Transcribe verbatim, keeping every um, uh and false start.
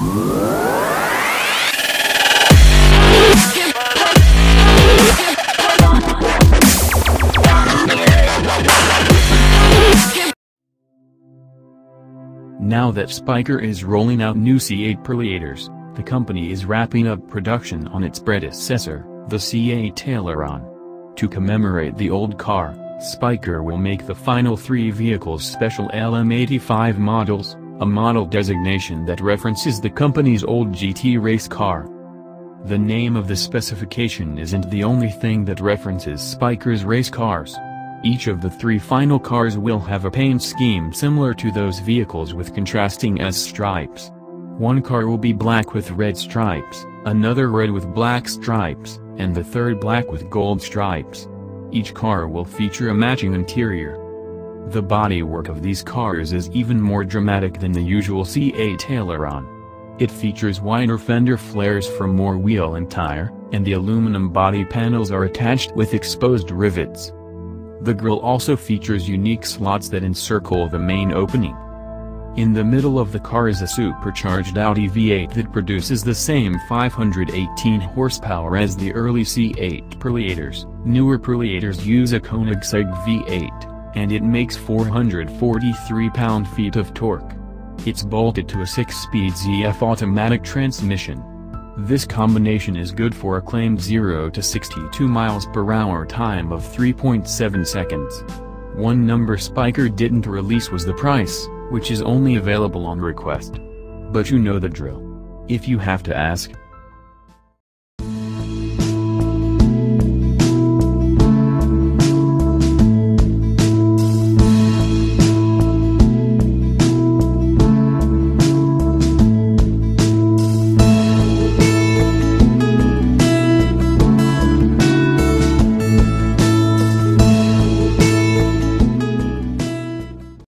Now that Spyker is rolling out new C eight Perleators, the company is wrapping up production on its predecessor, the C eight Tayleron. To commemorate the old car, Spyker will make the final three vehicles special L M eighty-five models, a model designation that references the company's old G T race car. The name of the specification isn't the only thing that references Spyker's race cars. Each of the three final cars will have a paint scheme similar to those vehicles with contrasting S stripes. One car will be black with red stripes, another red with black stripes, and the third black with gold stripes. Each car will feature a matching interior. The bodywork of these cars is even more dramatic than the usual C eight Tayleron. It features wider fender flares for more wheel and tire, and the aluminum body panels are attached with exposed rivets. The grille also features unique slots that encircle the main opening. In the middle of the car is a supercharged Audi V eight that produces the same five hundred eighteen horsepower as the early C eight Perleators. Newer Perleators use a Koenigsegg V eight, and it makes four hundred forty-three pound-feet of torque. It's bolted to a six-speed Z F automatic transmission. This combination is good for a claimed zero to sixty-two miles per hour time of three point seven seconds. One number Spyker didn't release was the price, which is only available on request. But you know the drill. If you have to ask,